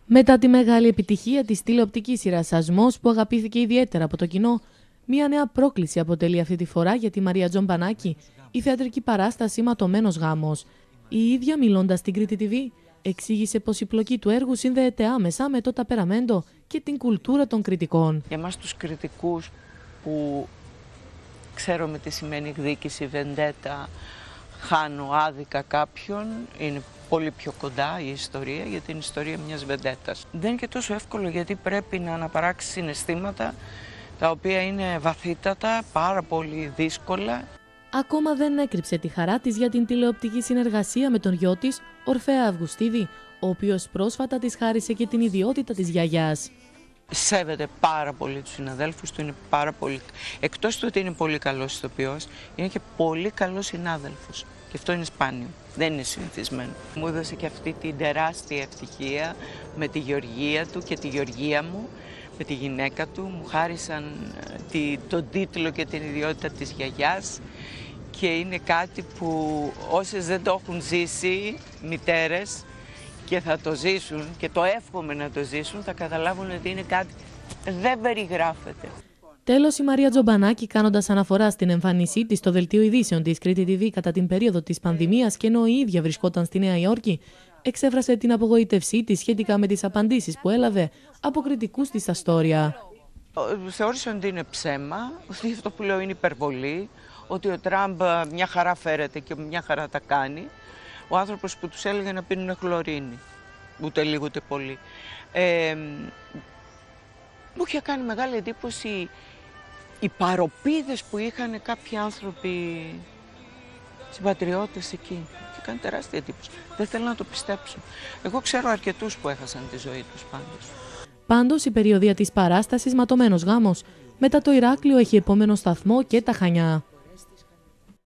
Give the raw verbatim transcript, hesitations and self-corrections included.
Μετά τη μεγάλη επιτυχία της τηλεοπτικής σειράς Σασμός, που αγαπήθηκε ιδιαίτερα από το κοινό, μια νέα πρόκληση αποτελεί αυτή τη φορά για τη Μαρία Τζομπανάκη, η θεατρική παράσταση Ματωμένος Γάμος. Η ίδια, μιλώντας στην Κρήτη τι βι, εξήγησε πως η πλοκή του έργου συνδέεται άμεσα με το ταπεραμέντο και την κουλτούρα των κριτικών. Για μας τους κριτικούς που ξέρουμε τι σημαίνει εκδίκηση, βεντέτα, χάνω άδικα κάποιον, είναι πολύ πιο κοντά η ιστορία, γιατί είναι η ιστορία μιας βεντέτας. Δεν είναι και τόσο εύκολο, γιατί πρέπει να αναπαράξει συναισθήματα τα οποία είναι βαθύτατα, πάρα πολύ δύσκολα. Ακόμα δεν έκρυψε τη χαρά της για την τηλεοπτική συνεργασία με τον γιο της, Ορφέα Αυγουστίδη, ο οποίος πρόσφατα της χάρισε και την ιδιότητα της γιαγιάς. Σέβεται πάρα πολύ τους συναδέλφους του, είναι πάρα πολύ... Εκτός του ότι είναι πολύ καλός ηθοποιός, είναι και πολύ καλός συνάδελφος. Και αυτό είναι σπάνιο, δεν είναι συνηθισμένο. Μου έδωσε και αυτή την τεράστια ευτυχία με τη Γεωργία του και τη Γεωργία μου, με τη γυναίκα του. Μου χάρισαν τη, τον τίτλο και την ιδιότητα της γιαγιάς και είναι κάτι που όσες δεν το έχουν ζήσει, μητέρες, και θα το ζήσουν και το εύχομαι να το ζήσουν, θα καταλάβουν ότι είναι κάτι δεν περιγράφεται. Τέλος, η Μαρία Τζομπανάκη, κάνοντας αναφορά στην εμφάνισή της στο δελτίο ειδήσεων της Κρήτη τι βι κατά την περίοδο της πανδημίας και ενώ η ίδια βρισκόταν στη Νέα Υόρκη, εξέφρασε την απογοήτευσή της σχετικά με τις απαντήσεις που έλαβε από κριτικούς της στα στόρια. Θεώρησα ότι είναι ψέμα, ότι αυτό που λέω είναι υπερβολή, ότι ο Τραμπ μια χαρά φέρεται και μια χαρά τα κάνει. Ο άνθρωπος που τους έλεγε να πίνουν χλωρίνη, ούτε λίγο ούτε πολύ. Ε, μου είχε κάνει μεγάλη εντύπωση οι παροπίδες που είχαν κάποιοι άνθρωποι, συμπατριώτες εκεί. Είχε κάνει τεράστια εντύπωση. Δεν θέλω να το πιστέψω. Εγώ ξέρω αρκετούς που έχασαν τη ζωή τους πάντως. Πάντως, η περιοδία της παράστασης Ματωμένος Γάμος μετά το Ηράκλειο έχει επόμενο σταθμό και τα Χανιά.